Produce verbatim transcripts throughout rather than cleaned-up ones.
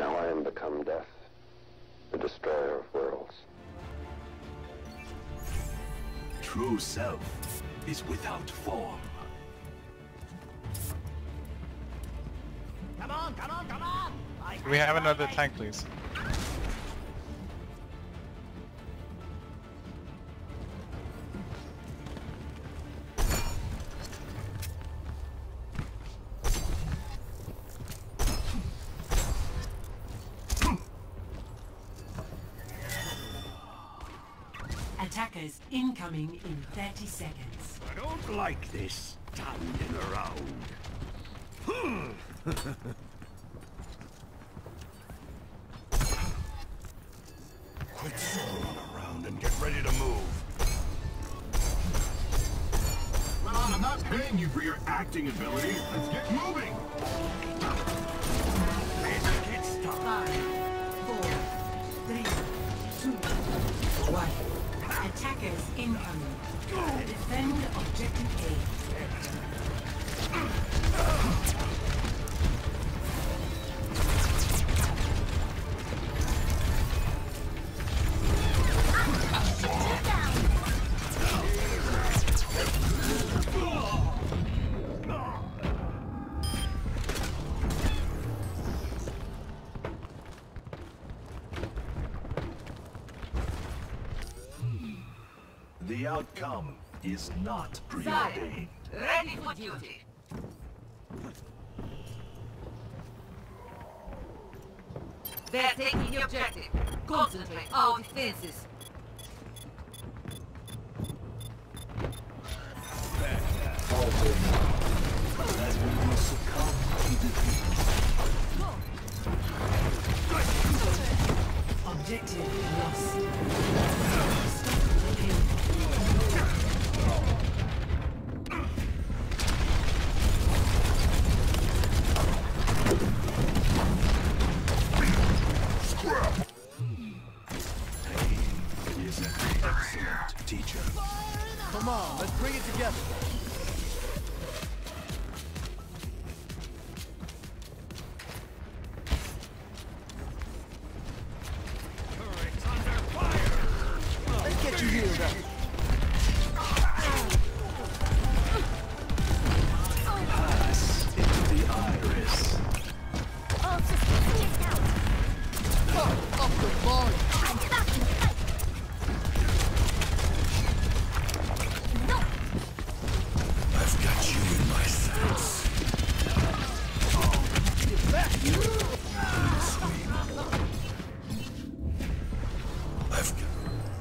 Now I am become death, the destroyer of worlds. True self is without form. Come on, come on, come on! I Do we have another tank, please? Attackers incoming in thirty seconds. I don't like this standing around. Hmm. Quit sitting around and get ready to move. Well, I'm not paying you for your acting ability. Let's get moving. Let's get started. Five, four, three, two, one. Attackers incoming. Defend objective A. The outcome is not preordained. Ready for duty. They're taking the objective. Concentrate our defenses. As we will succumb to defeat. Objective lost. Excellent teacher. Come on, let's bring it together. Turret's under fire! Let's get you healed up. Pass into the iris. All systems out. Oh, up the volume. I'm back in the fight. No. I've got you in my sights. Get back! I've got...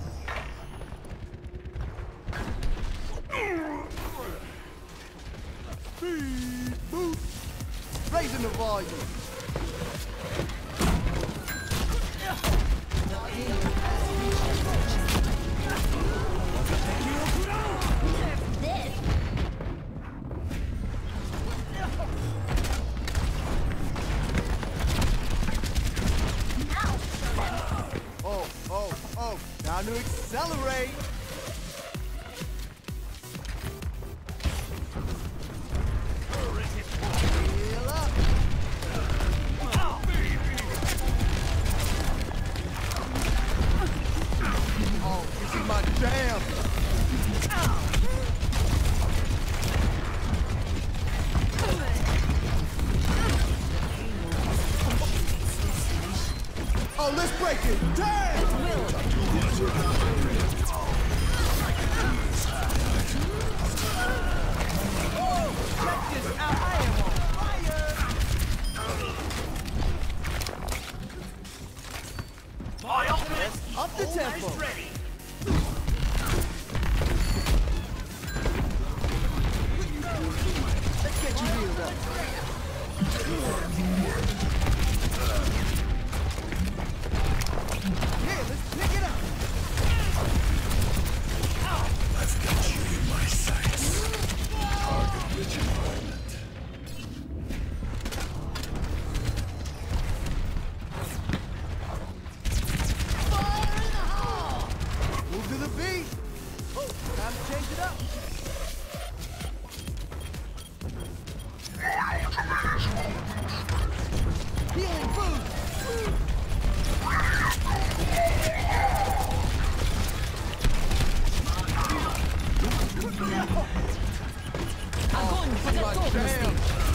Speed boost! Raising the volume. This. Now. Oh, oh, oh. Time to accelerate. Heal up. Oh, this is my jam. Oh, let's break it. Damn! Oh, check this out. I am on fire. My ultimate Up the tempo. ready. Let's get you healed up. Yeah, let's pick it up. I've got you in my sights. Target-rich environment. Fire in the hole. Move to the beat. Oh, time to change it up. Healing boost. Огонь по готовности!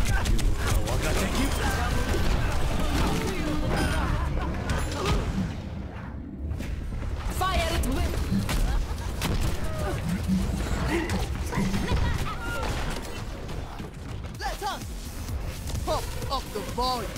Fire at will! Let's hunt! Pump up the volume!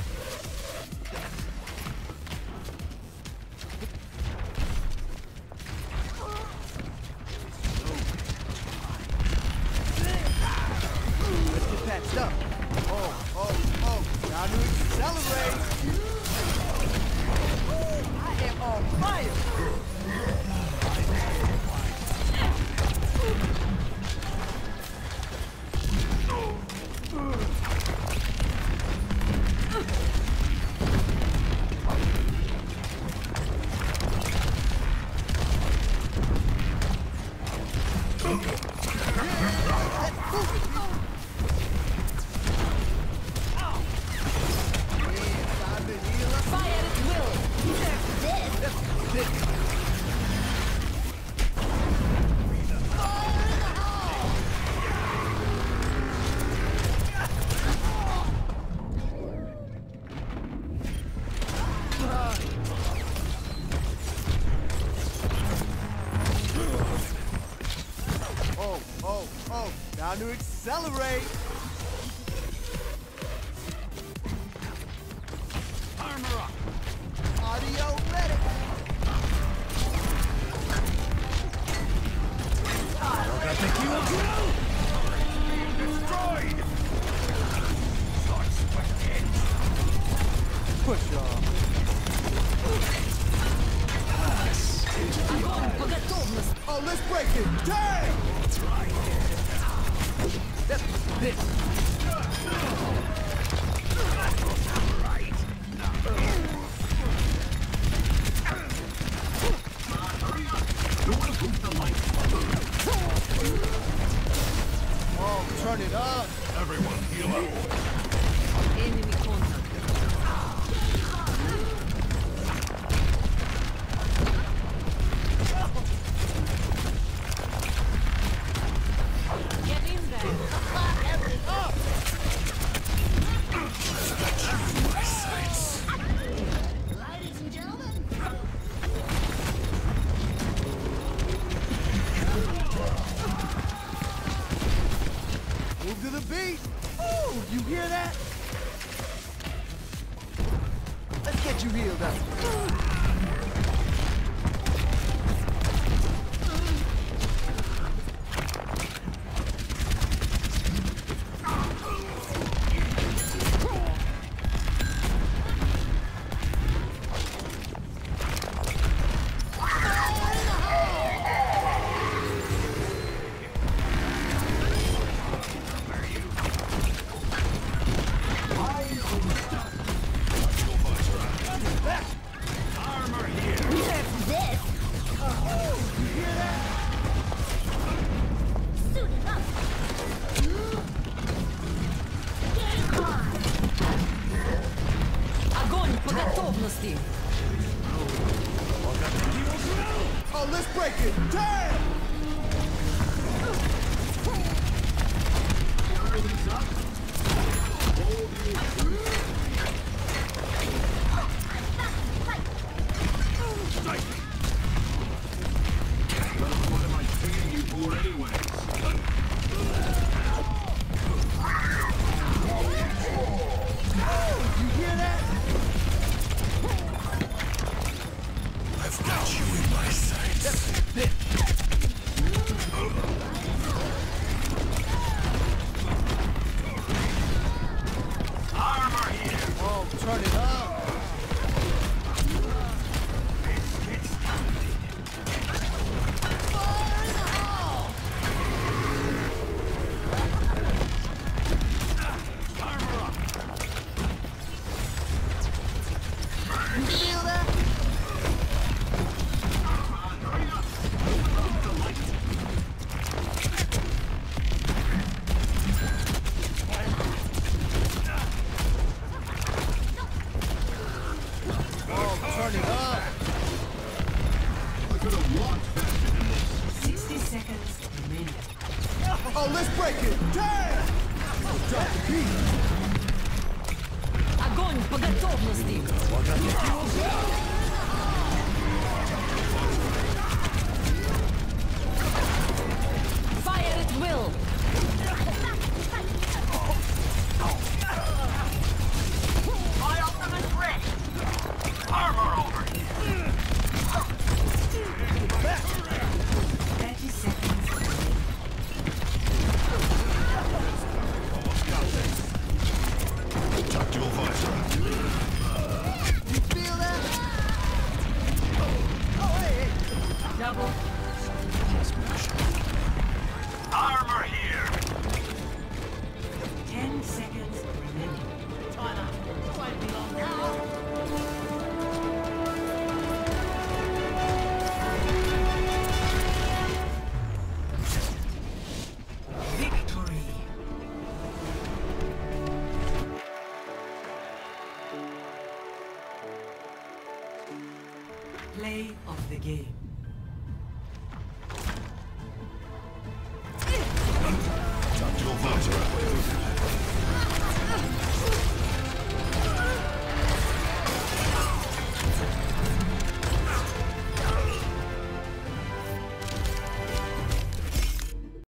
Let's get patched up. Oh, oh, oh, time to accelerate! I am on fire! Fire at will! Oh, oh, oh, time to accelerate! Armor up! Audio ready! Destroyed! Thoughts pathetic. Push off. Огонь по готовности! Oh, let's break it! Damn! That's this. Oh, turn it up! Everyone heal up. Enemy contact. Get in there! Up! My sights. Ladies and gentlemen, Move to the beat! Ooh, you hear that? Let's get you healed up. Armor here! nerf this! You hear that? Suiting up! Game on! Огонь по готовности! Oh, let's break it! Damn! Strike me! Well, what am I paying you for anyways? You hear that? I've got you in my sights. Armor here! Oh, turn it up! Fire in the hole! Armor up! You feel that? Hurry up! Open the light! Огонь по готовности! Fire at will! My ultimate's ready. Armor over. thirty seconds. Tactical visor. You feel that? Oh, hey, hey. Double. Armor here. Ten seconds remaining. Won't be long now. Victory! Play of the game. Tactical visor.